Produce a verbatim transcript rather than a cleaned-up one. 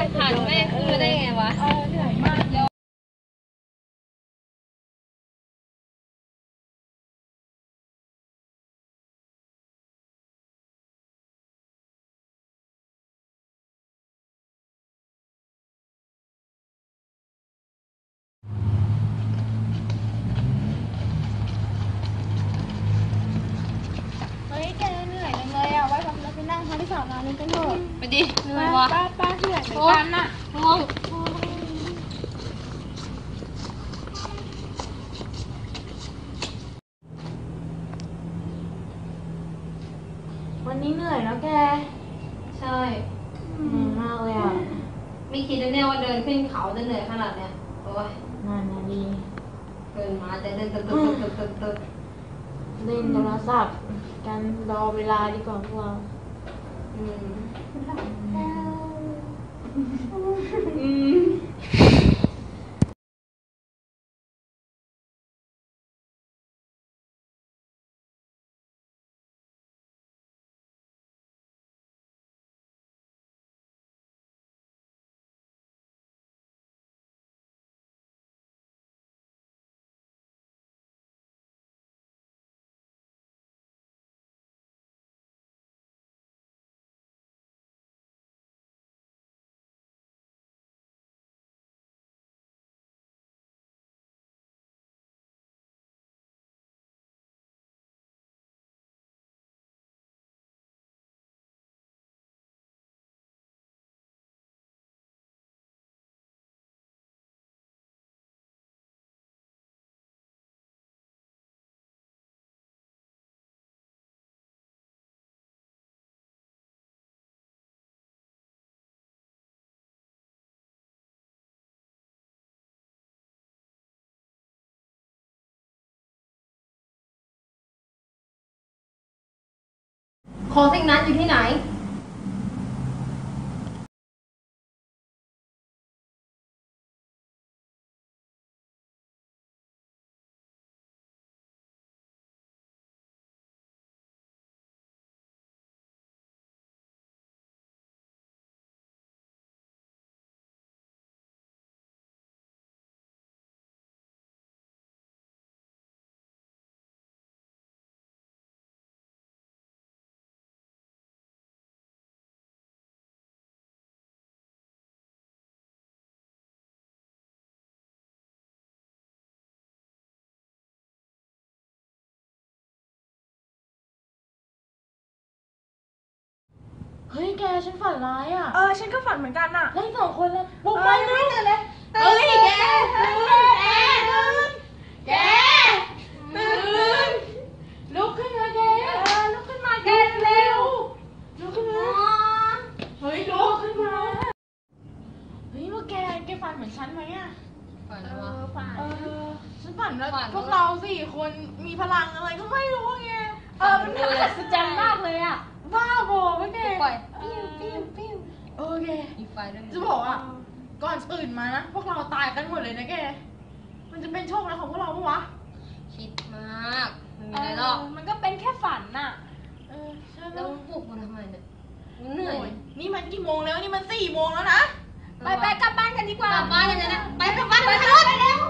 ผ่านไม่ขึ้นมาได้ไงวะเออเหนื่อยมากเลยเฮ้ยแกเหนื่อยจังเลยอ่ะไว้พักเราไปนั่งพักที่สอนอนึงกันเถอะไปดิเหนื่อยวะป้าป้าเหนื่อยเหมือนกันน่ะง่วงวันนี้เหนื่อยแล้วแกใช่เหนื่อยมากเลยอ่ะไม่คิดนะเนี่ยว่าเดินขึ้นเขาจะเหนื่อยขนาดเนี้ยโอ้ยนั่นนะดีเกินมาจะเดินตึ๊ดตึ๊ดตึ๊ดตึ๊ดตึ๊ดเล่นโทรศัพท์กันรอเวลาดีกว่าพวกเราอืมอืมของสิ่งนั้นอยู่ที่ไหนเฮ้ยแกฉันฝันร้ายอ่ะเออฉันก็ฝันเหมือนกันอ่ะแล้วสองคนแล้วบุกไปไม่เลยตื่นเลยเฮ้ยแกตื่นแกแกตื่นลุกขึ้นมาแกเออลุกขึ้นมาแกเร็วลุกขึ้นมาเฮ้ยลุกขึ้นมาเฮ้ยว่าแกแกฝันเหมือนฉันไหมอ่ะฝันเอวะอฝันเออฉันฝันแล้วฝันพวกเราสี่คนมีพลังอะไรก็ไม่รู้ไงเออมันมหัศจรรย์มากเลยอ่ะบ้าบอไม่แกปล่อยปิ้วปิ้วปิ้วโอเคมีไฟด้วยจะบอกอ่ะก่อนตื่นมานะพวกเราตายกันหมดเลยนะแกมันจะเป็นโชคนะของพวกเราปะวะคิดมากไม่มีอะไรหรอกมันก็เป็นแค่ฝันน่ะเออใช่แล้แล้ว วปลุกมาทำไมเนี่ยมันเหนื่อยโอ้ยนี่มันกี่โมงแล้วนี่มันสี่โมงแล้วนะไปไปกลับบ้านกันดีกว่ากลับบ้านกันนะไปกลับบ้านไปรถไปเร็ว